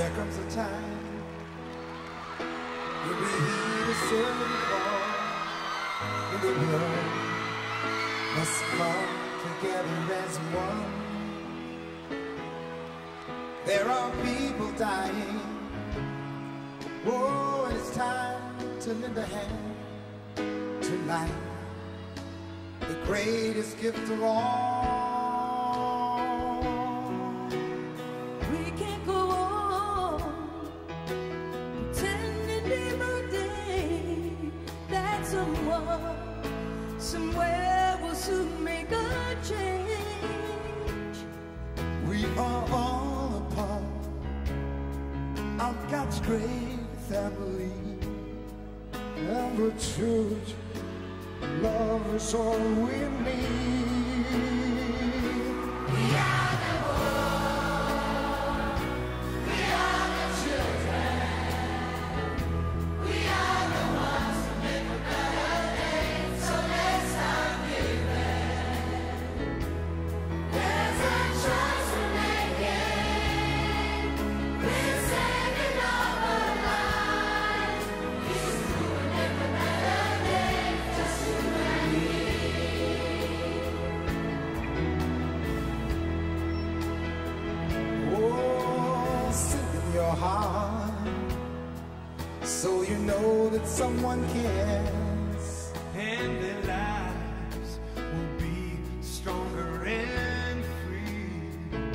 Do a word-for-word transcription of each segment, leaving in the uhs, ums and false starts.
There comes a time you'll be here to serve the call, and the world must come together as one. There are people dying. Oh, and it's time to lend a hand to life, the greatest gift of all. We can't go on pretending every day that someone somewhere will soon make a change. We are all a part of God's great family, and the truth, love is all we need. We are the world, we are the children, we are the ones who make a better day, so let's start giving. There's a choice we're making, we're saving our lives. He's doing it for better days, just you and me. Oh, sing in your heart, so you know that someone cares, and their lives will be stronger and free.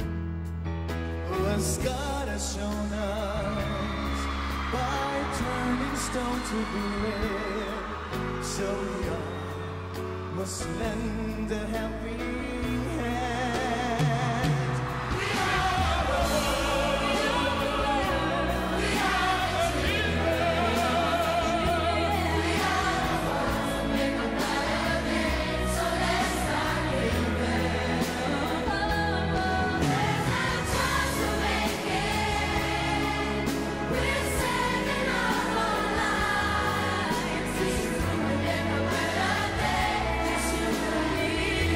as God has shown us by turning stone to bread. So we all must lend a helping hand. We are the world, we are the world, we are the children, we are the ones who make a better day, so let's start giving. There's a choice we're making, we're saving our lives. He's doing it for better days, just you and me.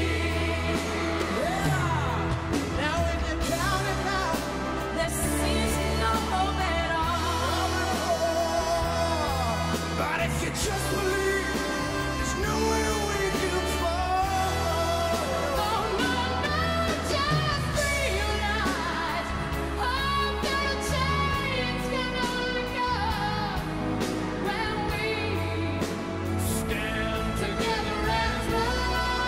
Now when you're down and out, There seems no hope at all. but if you just believe, there's nowhere we can fall. Oh no, no, just realize hope that change can only come when we Stand together as one.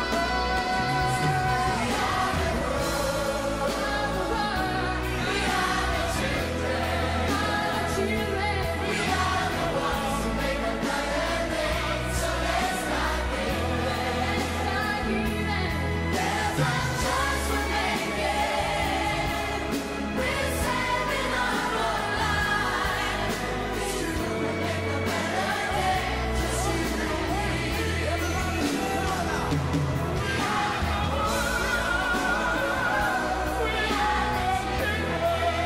We are the world, we are the children, we are the ones who make a better day. So let's start giving, let's start giving. There's a choice we're making, we're saving our lives. It's true, we make a better day, just you and me. We are the world, we are the children,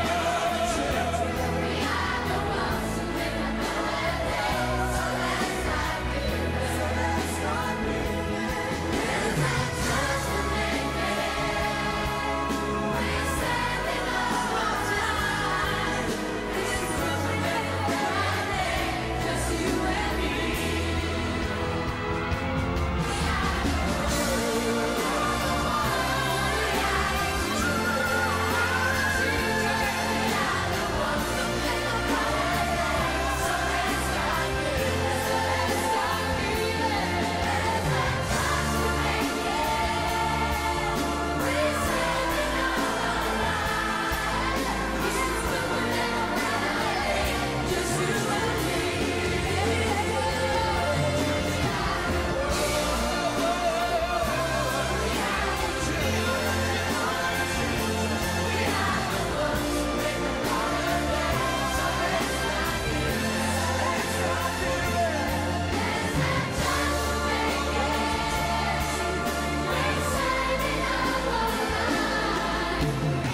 we are the ones who make a better day. So let's start giving, so let's start giving. There's a choice we're making, we're saving our lives. It's true, we make a better day, just you and me. We are the world, we are the children, we are the ones who make a better day. So let's start giving, so let's start giving. There's a choice we're making, we're saving our lives. It's true, we make a better day, just you and me. We're saving our lives.